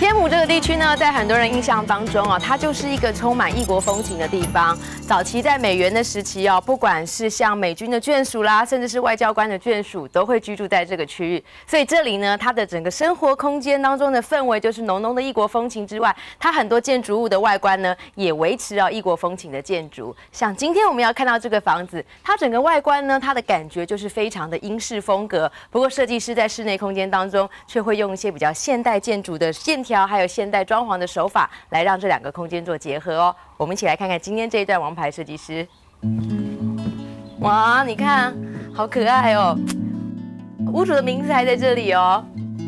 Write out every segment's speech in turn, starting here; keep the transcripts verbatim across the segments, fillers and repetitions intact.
天母这个地区呢，在很多人印象当中哦，它就是一个充满异国风情的地方。早期在美元的时期哦，不管是像美军的眷属啦，甚至是外交官的眷属，都会居住在这个区域。所以这里呢，它的整个生活空间当中的氛围就是浓浓的异国风情之外，它很多建筑物的外观呢，也维持哦异国风情的建筑。像今天我们要看到这个房子，它整个外观呢，它的感觉就是非常的英式风格。不过设计师在室内空间当中，却会用一些比较现代建筑的线条，还有现代装潢的手法，来让这两个空间做结合哦。我们一起来看看今天这一段王牌设计师。哇，你看，好可爱哦！屋主的名字还在这里哦。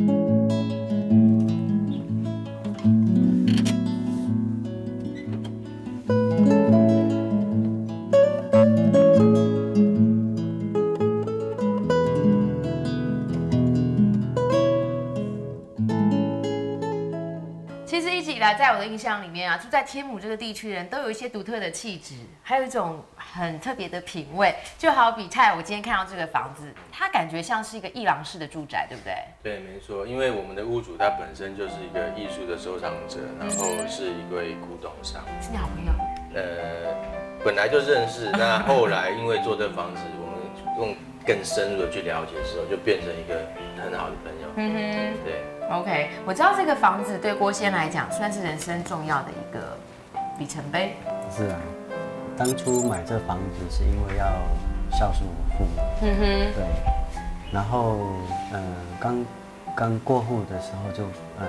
其实一直以来，在我的印象里面啊，住在天母这个地区人都有一些独特的气质，还有一种很特别的品味。就好比泰，我今天看到这个房子，它感觉像是一个艺廊式的住宅，对不对？ 对，没错，因为我们的屋主他本身就是一个艺术的收藏者，然后是一位古董商， 是你好朋友？ 呃，本来就认识，那后来因为做这房子，我们用更深入的去了解之后，就变成一个很好的朋友。嗯哼，对。 OK， 我知道这个房子对郭先来讲算是人生重要的一个里程碑。 是啊，当初买这房子是因为要孝顺我父母。嗯哼。对。然后，呃，刚刚过户的时候就，呃，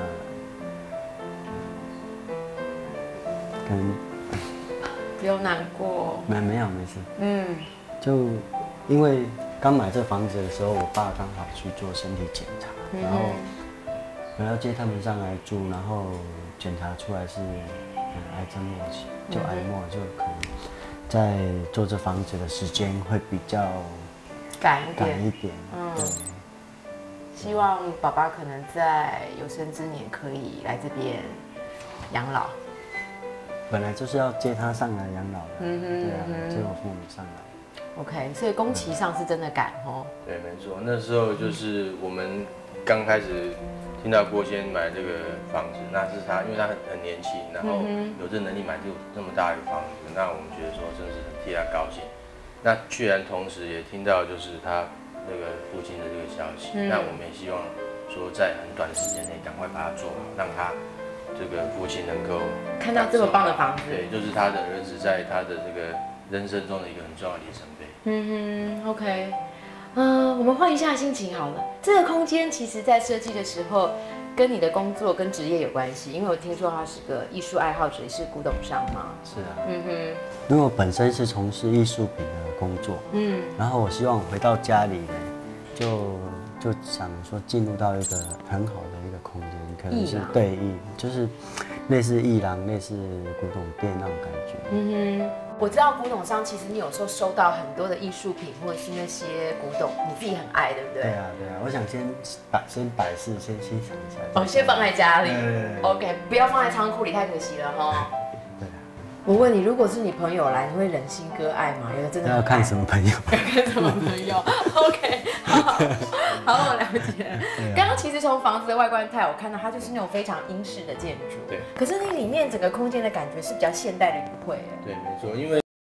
可能不用难过。 没没有没事。 嗯。 就因为刚买这房子的时候，我爸刚好去做身体检查，嗯、然后。我要接他们上来住，然后检查出来是嗯癌症末期，就癌末，就可能在做这房子的时间会比较赶一点。 赶一点，嗯，对。 希望爸爸可能在有生之年可以来这边养老。 本来就是要接他上来养老的，嗯哼，对啊，接我父母上来。 OK， 所以工期上是真的赶哦。 对，没错，那时候就是我们刚开始。听到郭先买这个房子，那是他，因为他很很年轻，然后有这能力买这这么大一个房子，那我们觉得说真是很替他高兴。那居然同时也听到就是他那个父亲的这个消息，嗯、那我们也希望说在很短的时间内赶快把它做好，让他这个父亲能够看到这么棒的房子。 对，就是他的儿子在他的这个人生中的一个很重要的里程碑。嗯哼 ，OK。嗯、呃，我们换一下心情好了。这个空间其实在设计的时候，跟你的工作跟职业有关系，因为我听说他是个艺术爱好者，也是古董商嘛。 是啊，嗯哼。因为我本身是从事艺术品的工作，嗯，然后我希望回到家里呢，就就想说进入到一个很好的一个空间，可能是对艺，就是类似艺廊、类似古董店那种感觉。嗯哼。我知道古董商其实你有时候收到很多的艺术品或者是那些古董，你自己很爱，对不对？ 对啊，对啊，我想先摆先摆饰，先欣赏一下。 哦，先放在家里。 对对对 OK， 不要放在仓库里，太可惜了哈。 对啊。 我问你，如果是你朋友来，你会忍心割爱吗？有的真的。 要看什么朋友。 要看什么朋友 ？OK， 好，好，我了解了。刚刚其实从房子的外观态，我看到它就是那种非常英式的建筑。 对。 可是那里面整个空间的感觉是比较现代的语汇。 对，没错，因为